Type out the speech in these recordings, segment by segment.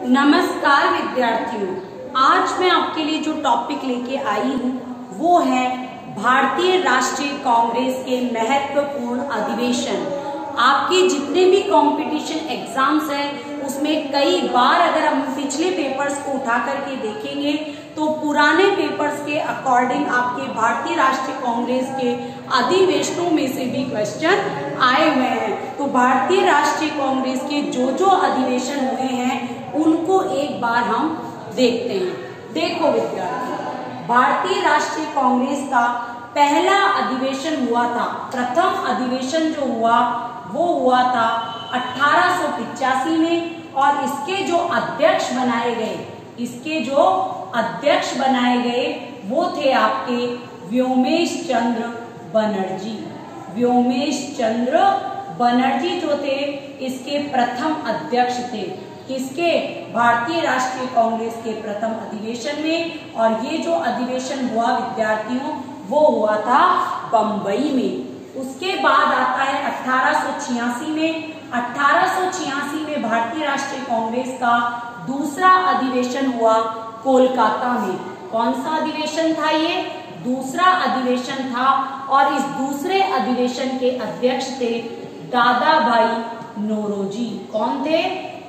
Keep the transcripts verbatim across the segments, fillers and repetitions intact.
नमस्कार विद्यार्थियों, आज मैं आपके लिए जो टॉपिक लेके आई हूँ वो है भारतीय राष्ट्रीय कांग्रेस के महत्वपूर्ण अधिवेशन। आपके जितने भी कंपटीशन एग्जाम्स हैं उसमें कई बार अगर हम पिछले पेपर्स को उठा करके देखेंगे तो पुराने पेपर्स के अकॉर्डिंग आपके भारतीय राष्ट्रीय कांग्रेस के अधिवेशनों में से भी क्वेश्चन आए हुए हैं। तो भारतीय राष्ट्रीय कांग्रेस के जो जो अधिवेशन हुए हैं उनको एक बार हम देखते हैं। देखो विद्यार्थी, भारतीय राष्ट्रीय कांग्रेस का पहला अधिवेशन हुआ था, प्रथम अधिवेशन जो हुआ वो हुआ था अठारह सौ पिचासी में, और इसके जो अध्यक्ष बनाए गए इसके जो अध्यक्ष बनाए गए वो थे आपके व्योमेश चंद्र बनर्जी। व्योमेश चंद्र बनर्जी जो थे इसके प्रथम अध्यक्ष थे, किसके? भारतीय राष्ट्रीय कांग्रेस के प्रथम अधिवेशन में। और ये जो अधिवेशन हुआ विद्यार्थियों वो हुआ था बंबई में। उसके बाद आता है अठारह सौ छियासी में। अठारह सौ छियासी में भारतीय राष्ट्रीय कांग्रेस का दूसरा अधिवेशन हुआ कोलकाता में। कौन सा अधिवेशन था ये? दूसरा अधिवेशन था, और इस दूसरे अधिवेशन के अध्यक्ष थे दादा भाई नौरोजी। कौन थे?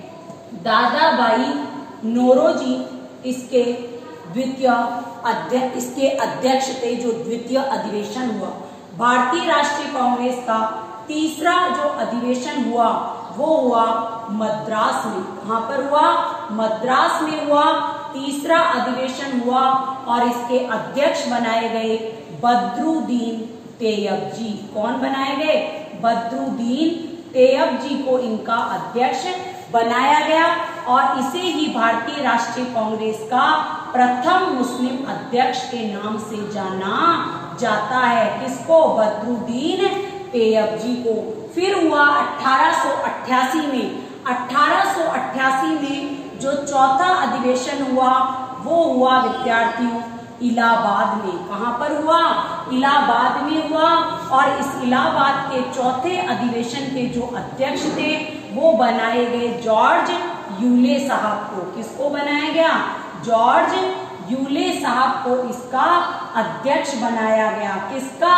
दादा भाई नौरोजी इसके द्वितीय अध्यक्ष इसके अध्यक्ष थे जो द्वितीय अधिवेशन हुआ। भारतीय राष्ट्रीय कांग्रेस का तीसरा जो अधिवेशन हुआ वो हुआ मद्रास में। कहां पर हुआ? मद्रास में हुआ। तीसरा अधिवेशन हुआ और इसके अध्यक्ष बनाए गए बद्रुद्दीन तैयब जी। कौन बनाए गए? बद्रुद्दीन तैयब जी को इनका अध्यक्ष बनाया गया, और इसे ही भारतीय राष्ट्रीय कांग्रेस का प्रथम मुस्लिम अध्यक्ष के नाम से जाना जाता है। किसको? बद्रुद्दीन तैयब जी को। फिर हुआ अठारह सौ अट्ठासी में। अठारह सौ अट्ठासी में जो चौथा अधिवेशन हुआ वो हुआ विद्यार्थियों इलाहाबाद में। कहां पर हुआ? इलाहाबाद में हुआ। और इस इलाहाबाद के चौथे अधिवेशन के जो अध्यक्ष थे वो बनाए गए जॉर्ज यूले साहब को। किसको बनाया गया? जॉर्ज यूले साहब को इसका अध्यक्ष बनाया गया। किसका?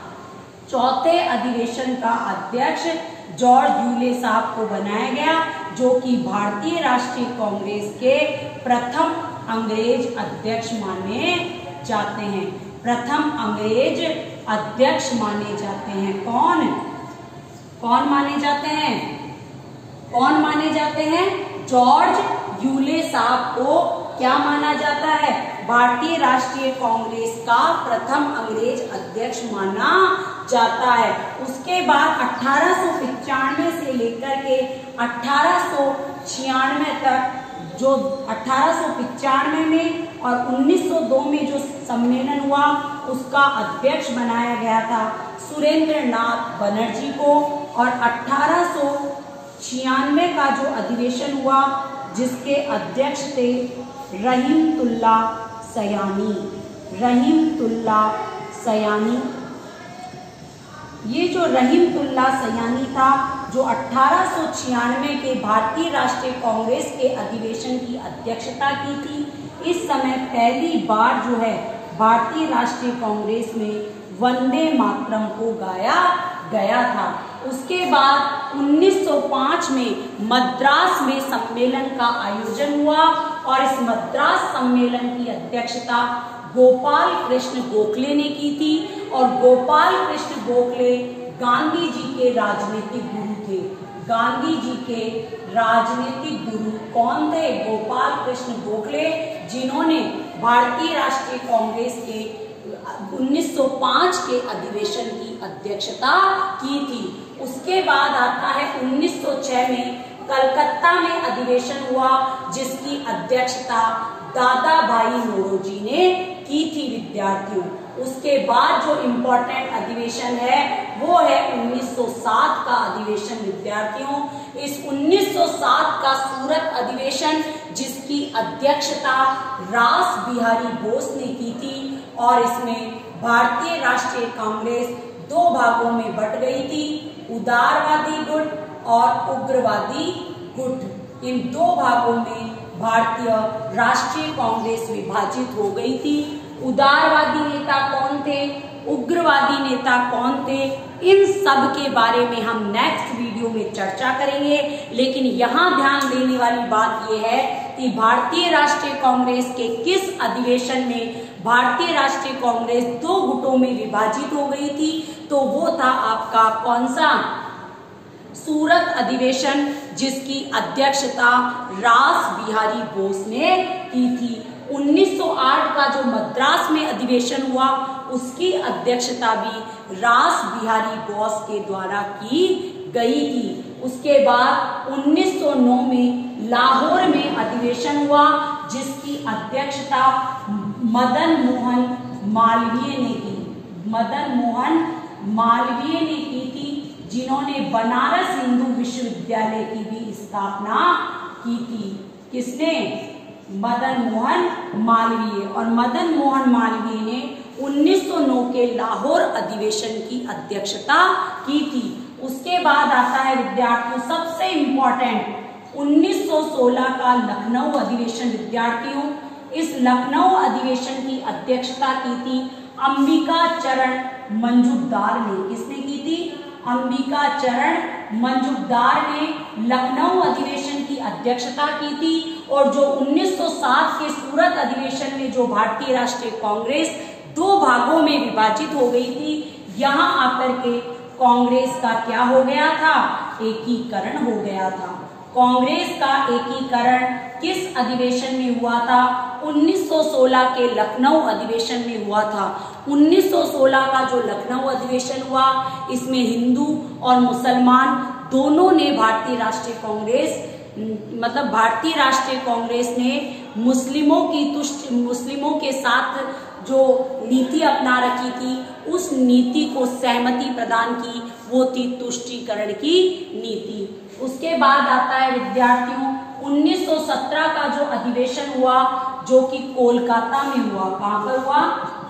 चौथे अधिवेशन का अध्यक्ष जॉर्ज यूले साहब को बनाया गया, जो कि भारतीय राष्ट्रीय कांग्रेस के प्रथम अंग्रेज अध्यक्ष माने जाते हैं। प्रथम अंग्रेज अध्यक्ष माने जाते हैं। कौन कौन माने जाते हैं? कौन माने जाते हैं? जॉर्ज यूले साहब को क्या माना जाता है? भारतीय राष्ट्रीय कांग्रेस का प्रथम अंग्रेज अध्यक्ष माना जाता है। उसके बाद अठारह सौ पचानवे से लेकर के अठारह सौ छियानवे तक, जो अठारह सौ पचानवे में और उन्नीस सौ दो में जो सम्मेलन हुआ उसका अध्यक्ष बनाया गया था सुरेंद्र नाथ बनर्जी को। और अठारह सौ छियानवे का जो अधिवेशन हुआ जिसके अध्यक्ष थे रहीमतुल्ला सयानी। रहीमतुल्ला सयानी ये जो रहीमतुल्ला सयानी था जो अठारह सौ छियानवे के भारतीय राष्ट्रीय कांग्रेस के अधिवेशन की अध्यक्षता की थी। इस समय पहली बार जो है भारतीय राष्ट्रीय कांग्रेस में वंदे मातरम को गाया गया था। उसके बाद उन्नीस सौ पाँच में मद्रास में सम्मेलन का आयोजन हुआ, और इस मद्रास सम्मेलन की अध्यक्षता गोपाल कृष्ण गोखले ने की थी। और गोपाल कृष्ण गोखले गांधी जी के राजनीतिक गुरु थे। गांधी जी के राजनीतिक गुरु कौन थे? गोपाल कृष्ण गोखले, जिन्होंने भारतीय राष्ट्रीय कांग्रेस के उन्नीस सौ पाँच के अधिवेशन की अध्यक्षता की थी। उसके बाद आता है उन्नीस सौ छह में कलकत्ता में अधिवेशन हुआ जिसकी अध्यक्षता दादा भाई नौरोजी ने की थी विद्यार्थियों। उसके बाद जो इम्पोर्टेंट अधिवेशन है वो है उन्नीस सौ सात का अधिवेशन विद्यार्थियों। इस उन्नीस सौ सात का सूरत अधिवेशन जिसकी अध्यक्षता रास बिहारी बोस ने की थी, और इसमें भारतीय राष्ट्रीय कांग्रेस दो भागों में बट गई थी, उदारवादी गुट और उग्रवादी गुट। इन दो भागों में भारतीय राष्ट्रीय कांग्रेस विभाजित हो गई थी। उदारवादी नेता कौन थे, उग्रवादी नेता कौन थे, इन सब के बारे में हम नेक्स्ट वीडियो में चर्चा करेंगे। लेकिन यहाँ ध्यान देने वाली बात यह है कि भारतीय राष्ट्रीय कांग्रेस के किस अधिवेशन में भारतीय राष्ट्रीय कांग्रेस दो गुटों में विभाजित हो गई थी, तो वो था आपका कौन सा, सूरत अधिवेशन, जिसकी अध्यक्षता रास बिहारी बोस ने की थी। उन्नीस सौ आठ का जो मद्रास में अधिवेशन हुआ उसकी अध्यक्षता भी रास बिहारी बोस के द्वारा की गई थी। उसके बाद उन्नीस सौ नौ में लाहौर में अधिवेशन हुआ जिसकी अध्यक्षता मदन मोहन मालवीय ने की, मदन मोहन मालवीय ने की थी, जिन्होंने बनारस हिंदू विश्वविद्यालय की भी स्थापना की थी। किसने, मदन मोहन मालवीय। और मदन मोहन मालवीय ने उन्नीस सौ नौ के लाहौर अधिवेशन की अध्यक्षता की थी। उसके बाद आता है विद्यार्थियों सबसे इंपॉर्टेंट उन्नीस सौ सोलह का लखनऊ अधिवेशन। विद्यार्थियों, इस लखनऊ अधिवेशन की अध्यक्षता की थी अंबिका चरण मंजूमदार ने। किसने की थी, अंबिका चरण मंजूमदार ने लखनऊ अधिवेशन की अध्यक्षता की थी। और जो उन्नीस सौ सात के सूरत अधिवेशन में जो भारतीय राष्ट्रीय कांग्रेस दो भागों में विभाजित हो गई थी, यहाँ आकर के कांग्रेस का क्या हो गया था, एकीकरण हो गया था। कांग्रेस का एकीकरण किस अधिवेशन में हुआ था, उन्नीस सौ सोलह के लखनऊ अधिवेशन में हुआ था। उन्नीस सौ सोलह का जो लखनऊ अधिवेशन हुआ इसमें हिंदू और मुसलमान दोनों ने भारतीय राष्ट्रीय कांग्रेस मतलब भारतीय राष्ट्रीय कांग्रेस ने मुस्लिमों की तुष्ट मुस्लिमों के साथ जो नीति अपना रखी थी उस नीति को सहमति प्रदान की, वो थी तुष्टीकरण की नीति। उसके बाद आता है विद्यार्थियों उन्नीस सौ सत्रह का जो अधिवेशन हुआ जो कि कोलकाता में हुआ। कहां पर हुआ,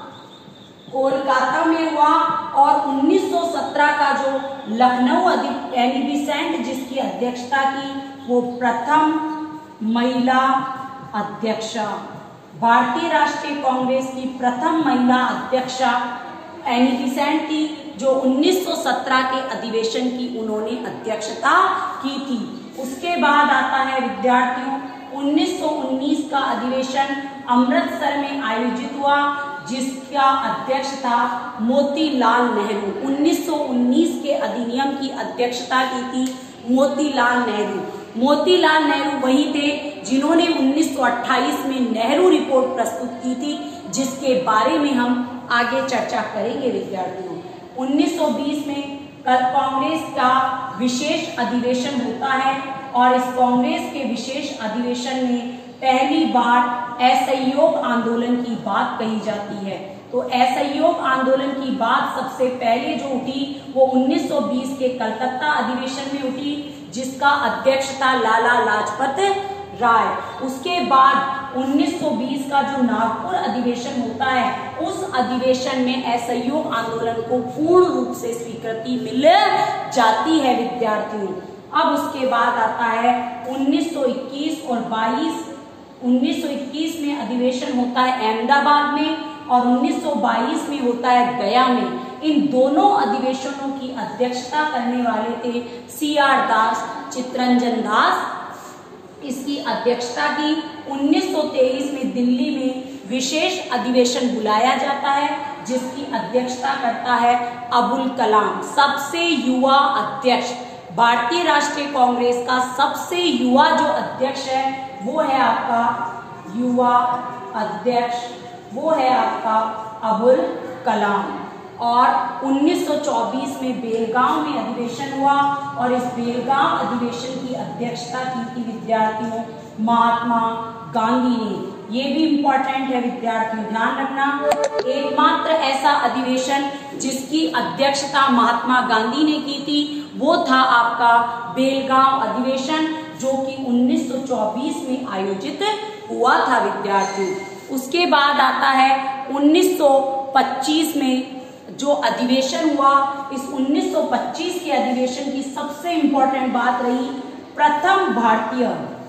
कोलकाता में हुआ। और उन्नीस सौ सत्रह का जो लखनऊ एनी बेसेंट जिसकी अध्यक्षता की वो प्रथम महिला अध्यक्षा, भारतीय राष्ट्रीय कांग्रेस की प्रथम महिला अध्यक्षा एनी बेसेंट थी, जो उन्नीस सौ सत्रह के अधिवेशन की उन्होंने अध्यक्षता की थी। उसके बाद आता है विद्यार्थियों उन्नीस सौ उन्नीस का अधिवेशन अमृतसर में आयोजित हुआ जिसका अध्यक्ष था मोतीलाल नेहरू। उन्नीस सौ उन्नीस के अधिनियम की अध्यक्षता की थी मोतीलाल नेहरू। मोतीलाल नेहरू वही थे जिन्होंने उन्नीस सौ अट्ठाईस में नेहरू रिपोर्ट प्रस्तुत की थी, जिसके बारे में हम आगे चर्चा करेंगे विद्यार्थियों। उन्नीस सौ बीस में कल कांग्रेस का विशेष अधिवेशन होता है और इस कांग्रेस के विशेष अधिवेशन में पहली बार असहयोग आंदोलन की बात कही जाती है। तो असहयोग आंदोलन की बात सबसे पहले जो उठी वो उन्नीस सौ बीस के कलकत्ता अधिवेशन में उठी, जिसका अध्यक्ष था लाला लाजपत राय। उसके बाद उन्नीस सौ बीस का जो नागपुर अधिवेशन होता है उस अधिवेशन में असहयोग आंदोलन को पूर्ण रूप से स्वीकृति मिल जाती है विद्यार्थियों। अब उसके बाद आता है उन्नीस सौ इक्कीस और बाईस। उन्नीस सौ इक्कीस में अधिवेशन होता है अहमदाबाद में और उन्नीस सौ बाईस में होता है गया में। इन दोनों अधिवेशनों की अध्यक्षता करने वाले थे सी आर दास, चित्तरंजन दास इसकी अध्यक्षता की। उन्नीस सौ तेईस में दिल्ली में विशेष अधिवेशन बुलाया जाता है जिसकी अध्यक्षता करता है अबुल कलाम, सबसे युवा अध्यक्ष। भारतीय राष्ट्रीय कांग्रेस का सबसे युवा जो अध्यक्ष है वो है आपका युवा अध्यक्ष, वो है आपका अबुल कलाम। और उन्नीस सौ चौबीस में बेलगांव में अधिवेशन हुआ और इस बेलगांव अधिवेशन की अध्यक्षता की थी विद्यार्थियों महात्मा गांधी ने। ये भी इंपॉर्टेंट है विद्यार्थियों, ध्यान रखना। एकमात्र ऐसा अधिवेशन जिसकी अध्यक्षता महात्मा गांधी ने की थी वो था आपका बेलगांव अधिवेशन, जो कि उन्नीस सौ चौबीस में आयोजित हुआ था विद्यार्थियों। उसके बाद आता है उन्नीस सौ पच्चीस में जो अधिवेशन हुआ। इस उन्नीस सौ पच्चीस के अधिवेशन की सबसे इंपॉर्टेंट बात रही प्रथम भारतीय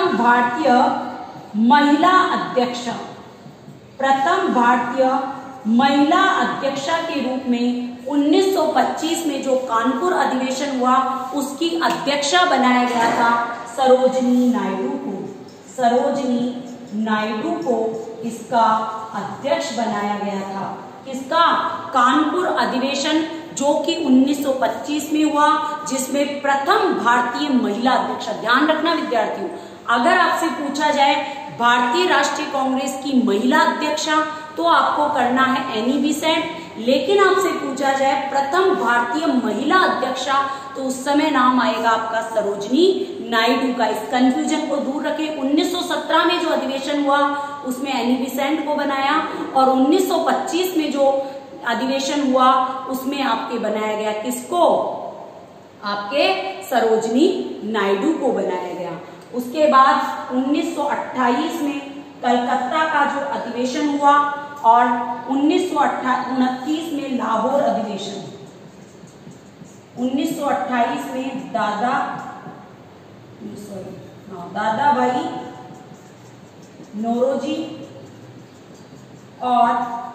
प्रथम भारतीय महिला अध्यक्ष, प्रथम भारतीय महिला अध्यक्षा के रूप में उन्नीस सौ पच्चीस में जो कानपुर अधिवेशन हुआ उसकी अध्यक्षा बनाया गया था सरोजिनी नायडू को। सरोजिनी नायडू को इसका अध्यक्ष बनाया गया था। किसका? कानपुर अधिवेशन जो कि उन्नीस सौ पच्चीस में हुआ, जिसमें प्रथम भारतीय महिला अध्यक्ष। ध्यान रखना विद्यार्थियों, अगर आपसे पूछा जाए भारतीय राष्ट्रीय कांग्रेस की महिला अध्यक्षा तो आपको करना है एनी बेसेंट, लेकिन आपसे पूछा जाए प्रथम भारतीय महिला अध्यक्षा तो उस समय नाम आएगा आपका सरोजिनी नायडू का। इस कंफ्यूजन को दूर रखें। उन्नीस सौ सत्रह में जो अधिवेशन हुआ उसमें एनी बेसेंट को बनाया और उन्नीस सौ पच्चीस में जो अधिवेशन हुआ उसमें आपके बनाया गया किसको? आपके सरोजिनी नायडू को बनाया गया। उसके बाद उन्नीस सौ अट्ठाईस में कलकत्ता का जो अधिवेशन हुआ और उन्नीस सौ उनतीस में लाहौर अधिवेशन। उन्नीस सौ अट्ठाईस में दादा सॉरी दादा भाई नौरोजी और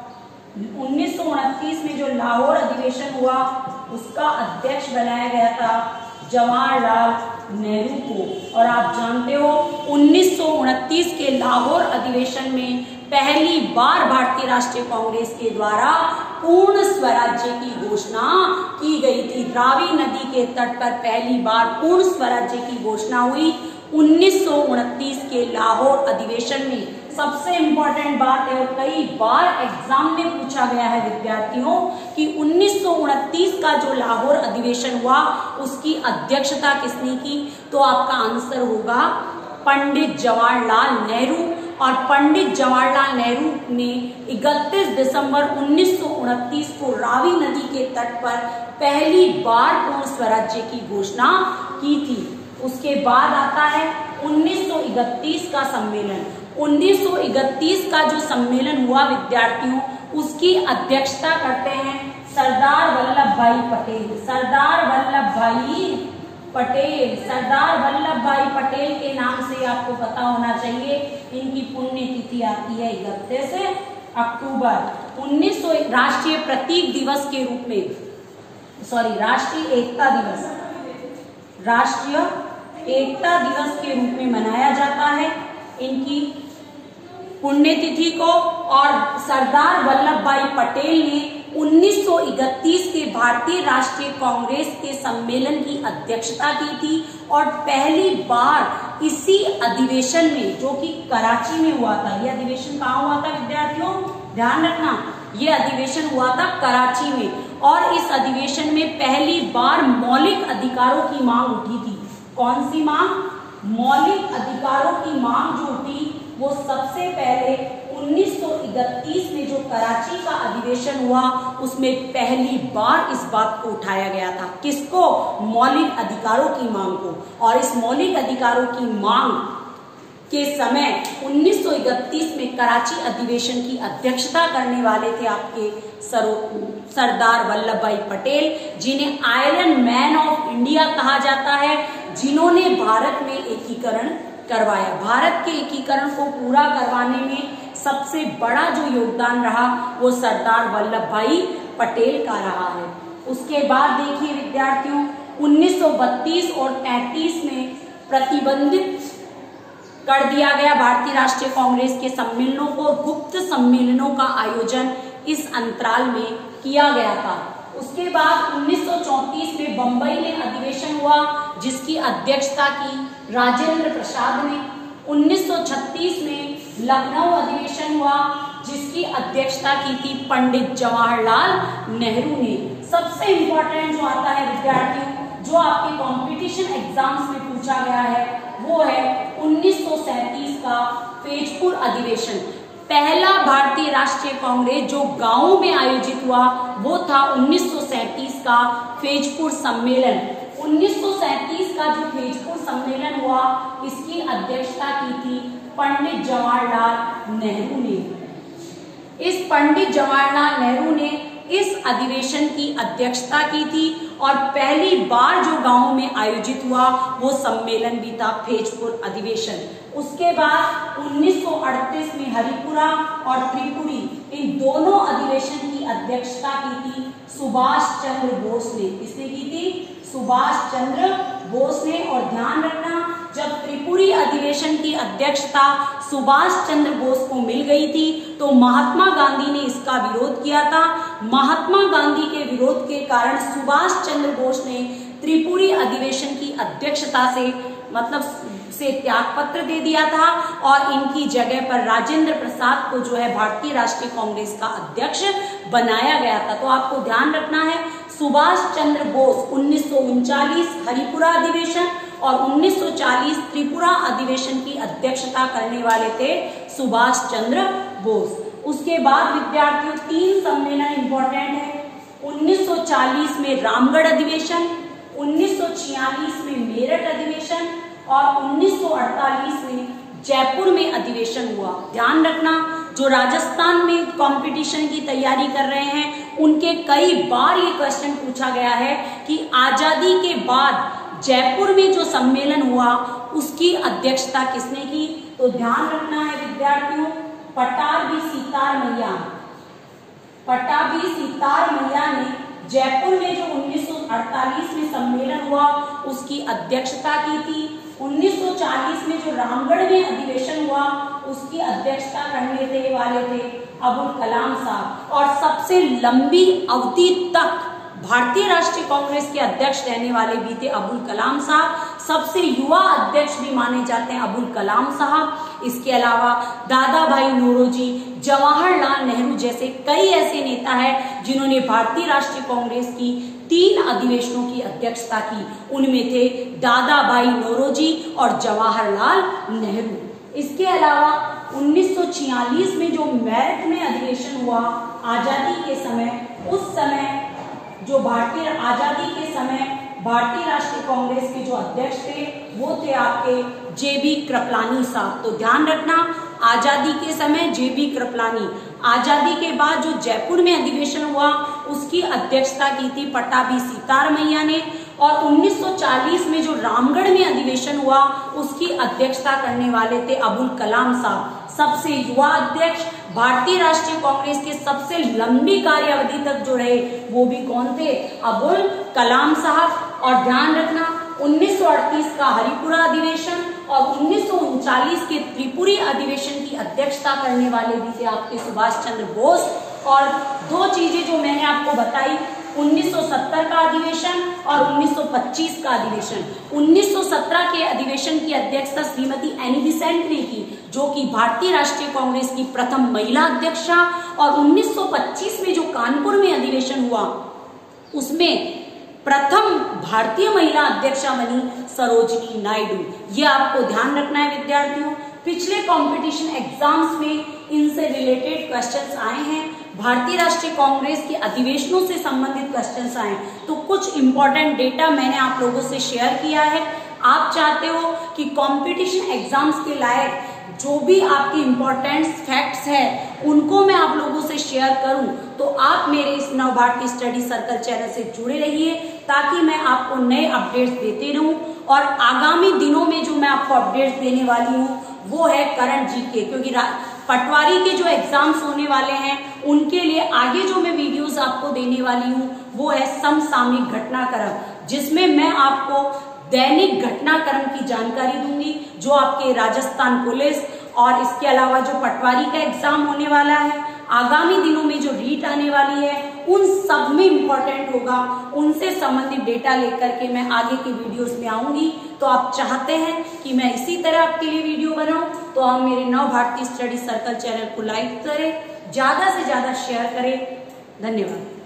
उन्नीस सौ उनतीस में जो लाहौर अधिवेशन हुआ उसका अध्यक्ष बनाया गया था जवाहरलाल नेहरू को। और आप जानते हो उन्नीस सौ उनतीस के लाहौर अधिवेशन में पहली बार भारतीय राष्ट्रीय कांग्रेस के द्वारा पूर्ण स्वराज्य की घोषणा की गई थी। रावी नदी के तट पर पहली बार पूर्ण स्वराज्य की घोषणा हुई उन्नीस सौ उनतीस के लाहौर अधिवेशन में। सबसे इंपॉर्टेंट बात है और कई बार एग्जाम में पूछा गया है विद्यार्थियों कि उन्नीस सौ उनतीस का जो लाहौर अधिवेशन हुआ उसकी अध्यक्षता किसने की? तो आपका आंसर होगा पंडित जवाहरलाल नेहरू। और पंडित जवाहरलाल नेहरू ने इकतीस दिसंबर उन्नीस सौ उनतीस को रावी नदी के तट पर पहली बार पूर्ण स्वराज्य की घोषणा की थी। उसके बाद आता है उन्नीस सौ इकतीस का सम्मेलन। उन्नीस सौ इकतीस का जो सम्मेलन हुआ विद्यार्थियों उसकी अध्यक्षता करते हैं सरदार वल्लभ भाई पटेल। सरदार वल्लभ भाई पटेल सरदार वल्लभ भाई पटेल के नाम से आपको पता होना चाहिए। इनकी पुण्यतिथि आती है इकतीस अक्टूबर। उन्नीस सौ राष्ट्रीय प्रतीक दिवस के रूप में सॉरी राष्ट्रीय एकता दिवस राष्ट्रीय एकता दिवस के रूप में मनाया जाता है इनकी पुण्यतिथि को। और सरदार वल्लभ भाई पटेल ने उन्नीस सौ इकतीस के भारतीय राष्ट्रीय कांग्रेस के सम्मेलन की अध्यक्षता की थी और पहली बार इसी अधिवेशन में जो कि कराची में हुआ था। यह अधिवेशन कहाँ हुआ था विद्यार्थियों? ध्यान रखना, यह अधिवेशन हुआ था कराची में और इस अधिवेशन में पहली बार मौलिक अधिकारों की मांग उठी थी। कौन सी मांग? मौलिक अधिकारों की मांग जो उठी वो सबसे पहले उन्नीस सौ इकतीस में जो कराची का अधिवेशन हुआ उसमें पहली बार इस बात को उठाया गया था। किसको? मौलिक अधिकारों की मांग को। और इस मौलिक अधिकारों की मांग के समय उन्नीस सौ इकतीस में कराची अधिवेशन की अध्यक्षता करने वाले थे आपके सरदार वल्लभ भाई पटेल, जिन्हें आयरन मैन ऑफ इंडिया कहा जाता है, जिन्होंने भारत में एकीकरण करवाया। भारत के एकीकरण को पूरा करवाने में सबसे बड़ा जो योगदान रहा वो सरदार वल्लभ भाई पटेल का रहा है। उसके बाद देखिए विद्यार्थियों उन्नीस सौ बत्तीस और तैंतीस में प्रतिबंधित कर दिया गया भारतीय राष्ट्रीय कांग्रेस के सम्मेलनों को। गुप्त सम्मेलनों का आयोजन इस अंतराल में किया गया था। उसके बाद उन्नीस सौ चौंतीस में बंबई में अधिवेशन हुआ जिसकी अध्यक्षता की राजेंद्र प्रसाद ने। उन्नीस सौ छत्तीस में लखनऊ अधिवेशन हुआ जिसकी अध्यक्षता की थी पंडित जवाहरलाल नेहरू ने। सबसे इंपॉर्टेंट जो आता है विद्यार्थियों जो आपके कंपटीशन एग्जाम्स में पूछा गया है वो है उन्नीस सौ सैंतीस का फैजपुर अधिवेशन। पहला भारतीय राष्ट्रीय कांग्रेस जो गांवों में आयोजित हुआ वो था उन्नीस सौ सैंतीस का फैजपुर सम्मेलन। उन्नीस सौ सैंतीस का जो फैजपुर सम्मेलन हुआ इसकी अध्यक्षता की थी पंडित जवाहरलाल नेहरू ने। इस पंडित जवाहरलाल नेहरू ने इस अधिवेशन की अध्यक्षता की थी और पहली बार जो गांव में आयोजित हुआ वो सम्मेलन भी था फैजपुर अधिवेशन। उसके बाद उन्नीस सौ अड़तीस में हरिपुरा और त्रिपुरी इन दोनों अधिवेशन की अध्यक्षता की थी सुभाष चंद्र बोस ने। किसने की थी? सुभाष चंद्र बोस ने। और ध्यान रखना, जब त्रिपुरी अधिवेशन की अध्यक्षता सुभाष चंद्र बोस को मिल गई थी तो महात्मा गांधी ने इसका विरोध किया था। महात्मा गांधी के विरोध के कारण सुभाष चंद्र बोस ने त्रिपुरी अधिवेशन की अध्यक्षता से मतलब से त्याग पत्र दे दिया था और इनकी जगह पर राजेंद्र प्रसाद को जो है भारतीय राष्ट्रीय कांग्रेस का अध्यक्ष बनाया गया था। तो आपको ध्यान रखना है, सुभाष चंद्र बोस उन्नीस सौ उनचालीस हरिपुरा अधिवेशन और उन्नीस सौ चालीस त्रिपुरा अधिवेशन की अध्यक्षता करने वाले थे सुभाष चंद्र बोस। उसके बाद विद्यार्थियों तीन सम्मेलन इंपॉर्टेंट है। उन्नीस सौ चालीस में रामगढ़ अधिवेशन, उन्नीस सौ छियालीस में मेरठ अधिवेशन और उन्नीस सौ अड़तालीस में जयपुर में अधिवेशन हुआ। ध्यान रखना, जो राजस्थान में कंपटीशन की तैयारी कर रहे हैं उनके कई बार ये क्वेश्चन पूछा गया है कि आजादी के बाद जयपुर में जो सम्मेलन हुआ उसकी अध्यक्षता किसने की? तो ध्यान रखना है विद्यार्थियों, पटाभी सीतार मैया, पटाभी सीतार मैया ने जयपुर में जो उन्नीस सौ अड़तालीस में सम्मेलन हुआ उसकी अध्यक्षता की थी। उन्नीस सौ चालीस में जो रामगढ़ में अधिवेशन हुआ उसकी अध्यक्षता करने थे वाले थे अबुल कलाम साहब। और सबसे लंबी अवधि तक भारतीय राष्ट्रीय कांग्रेस के अध्यक्ष रहने वाले भी थे अबुल कलाम साहब। सबसे युवा अध्यक्ष भी माने जाते हैं अबुल कलाम साहब। इसके अलावा दादा भाई नौरोजी, जवाहरलाल नेहरू जैसे कई ऐसे नेता हैं जिन्होंने भारतीय राष्ट्रीय कांग्रेस की तीन अधिवेशनों की अध्यक्षता की। उनमें थे दादा भाई नौरोजी और जवाहरलाल नेहरू। इसके अलावा उन्नीस सौ छियालीस में जो मेरठ में अधिवेशन हुआ आजादी के समय, उस समय जो भारतीय आजादी के समय भारतीय राष्ट्रीय कांग्रेस के जो अध्यक्ष थे वो थे आपके जे बी कृपलानी साहब। तो ध्यान रखना, आजादी के समय जे बी कृपलानी, आजादी के बाद जो जयपुर में अधिवेशन हुआ उसकी अध्यक्षता की थी पटाभी सीतार मैया ने। और उन्नीस सौ चालीस में जो रामगढ़ में अधिवेशन हुआ उसकी अध्यक्षता करने वाले थे अबुल कलाम साहब। सबसे युवा अध्यक्ष, भारतीय राष्ट्रीय कांग्रेस के सबसे लंबी कार्यावधि तक जो रहे वो भी कौन थे? अबुल कलाम साहब। और ध्यान रखना, उन्नीस सौ अड़तीस का हरिपुरा अधिवेशन और उन्नीस सौ उनचालीस के त्रिपुरी अधिवेशन की अध्यक्षता करने वाले भी थे आपके सुभाष चंद्र बोस। और दो चीजें जो मैंने आपको बताई, उन्नीस सौ सत्तर का अधिवेशन और उन्नीस सौ पच्चीस का अधिवेशन। उन्नीस सौ सत्रह के अधिवेशन की अध्यक्षता श्रीमती एनी बेसेंट ने की, जो कि भारतीय राष्ट्रीय कांग्रेस की प्रथम महिला अध्यक्षा। और उन्नीस सौ पच्चीस में जो कानपुर में अधिवेशन हुआ उसमें प्रथम भारतीय महिला अध्यक्षा बनी सरोजिनी नायडू। ये आपको ध्यान रखना है विद्यार्थियों। पिछले कंपटीशन एग्जाम्स में इनसे रिलेटेड क्वेश्चंस आए हैं, भारतीय राष्ट्रीय कांग्रेस के अधिवेशनों से संबंधित क्वेश्चंस आए, तो कुछ इंपॉर्टेंट डेटा मैंने आप लोगों से शेयर किया है। आप चाहते हो कि कंपटीशन एग्जाम्स के लायक जो भी आपके इंपॉर्टेंट फैक्ट्स है उनको मैं आप लोगों से शेयर करूं, तो आप मेरे इस नवभारती स्टडी सर्कल चैनल से जुड़े रहिए ताकि मैं आपको नए अपडेट्स देते रहूं। और आगामी दिनों में जो मैं आपको अपडेट्स देने वाली हूं वो है करंट जीके, क्योंकि पटवारी के जो एग्जाम्स होने वाले हैं उनके लिए आगे जो मैं वीडियोस आपको देने वाली हूँ वो है समसामयिक घटनाक्रम, जिसमें मैं आपको दैनिक घटनाक्रम की जानकारी दूंगी जो आपके राजस्थान पुलिस और इसके अलावा जो पटवारी का एग्जाम होने वाला है, आगामी दिनों में जो रीट आने वाली है, उन सब में इंपॉर्टेंट होगा। उनसे संबंधित डेटा लेकर के मैं आगे की वीडियोस में आऊंगी। तो आप चाहते हैं कि मैं इसी तरह आपके लिए वीडियो बनाऊं, तो आप मेरे नवभारती स्टडी सर्कल चैनल को लाइक करें, ज्यादा से ज्यादा शेयर करें। धन्यवाद।